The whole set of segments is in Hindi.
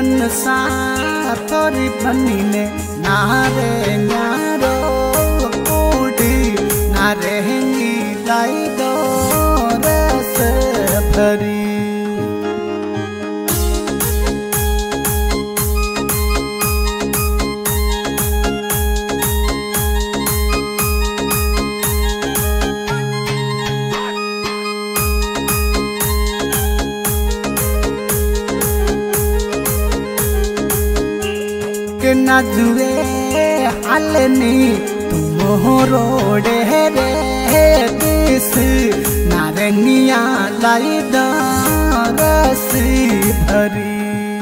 बनसा थोड़ी बनी ने नारे न्यारो कूड़ी नारेंगी लाई दो रस भरी। के नाजुए हालनी तुम रोडे रे दिस नारंगिया लाई रस भरी।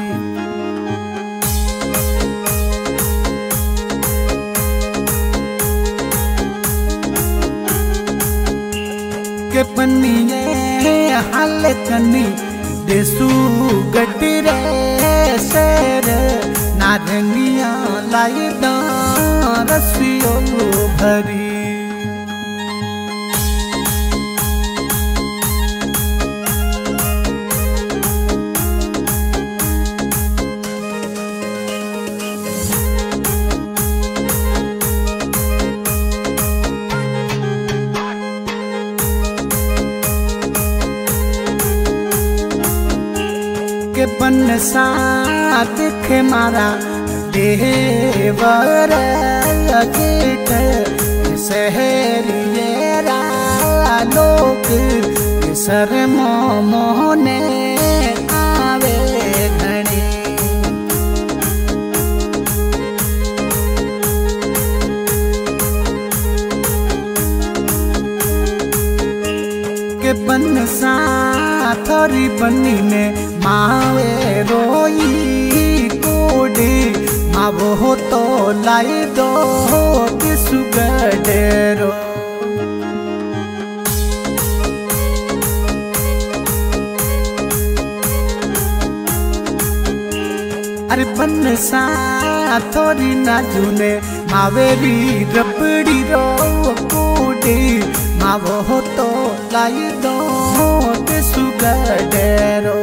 के पन्निए हाल कनी देसू गड्डी रे शेर नारंगिया लाई रसियो भरी। के बनसा दिखे मारा देवर कीट शहरियरा लोग सर मोहने आवे घने। के बनसा थोड़ी बनी ने मावे रोई कोडी मावो तो लाई दो सुगडेरो। अरे बनसा थोड़ी नाजुने मावेरी रबड़ी रो कोडी मावो तो लाई दो सुगडेरो।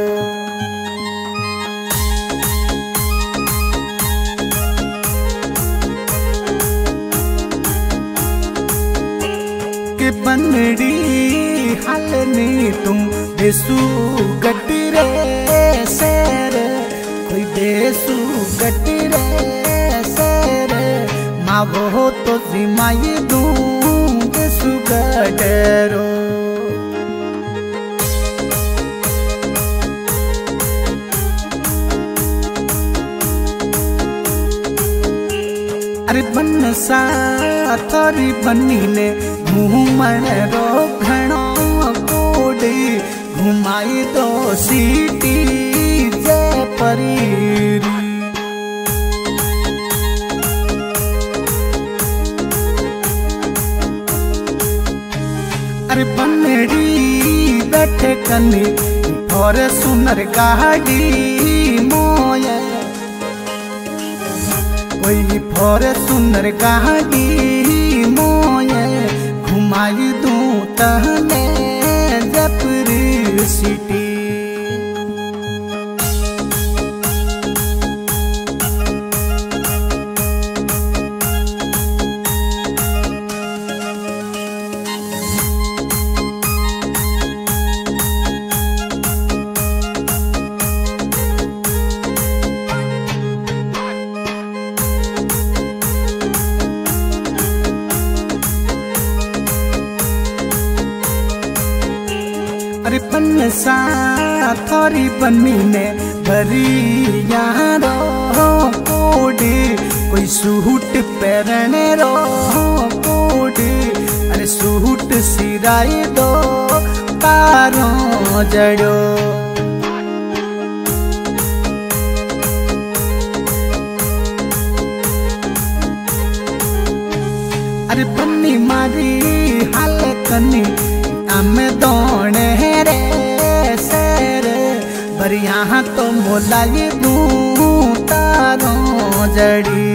के बनड़ी हालनी तुम देसू गड्डी रे शेर कोई देसू गड्डी रे शेर मावो तो जिमाई दूं देसू गडेरो। अरे बनसा थोड़ी बनी ने घूमण रो घणो कोडी घुमाई दो सीटी जय परी। अरे बनड़ी बैठे कनी और सुनर गाड़ी मोये कोई फोर सुनर गाड़ी मोये घुमाई दूं तहने जयपुर सिटी। अरे बनसा थोड़ी बनी ने भरी यारो कोडी कोई सूट पहरने रो कोडी। अरे सूट सिराई दो तारों जड़ो। अरे बन्नी मारी हाल कनी आमे दौड़े रे शेर पर यहाँ तो मोलाई दूं तारों जड़ी।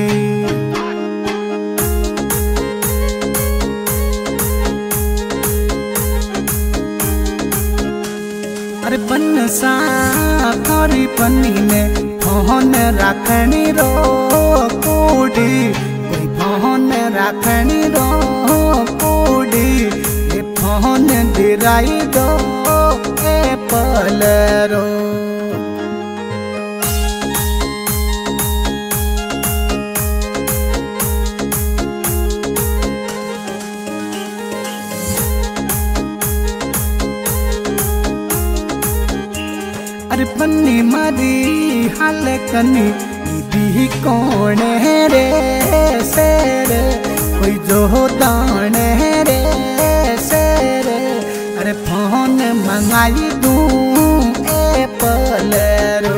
अरे बनसा थोड़ी पन्नी ने फोन रखनी रो कूड़ी कोई फोन रखनी रो कूड़ी ये फोन दिराई दो एप्पल रो। अरे पन्नी मारी हाल कनी दी कौन रे शेर कोई जो दान रे शेर। अरे फोन मंगाई दूं एप्पल रो।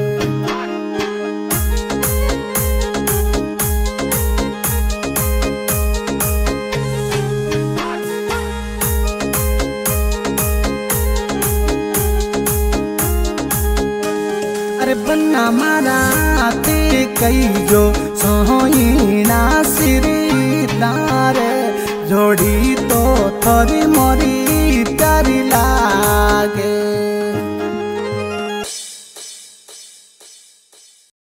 अरे बन्ना मारा ते कई जो सोईना सिरीदार जोड़ी तो थोड़ी मोरी प्यारी लागे।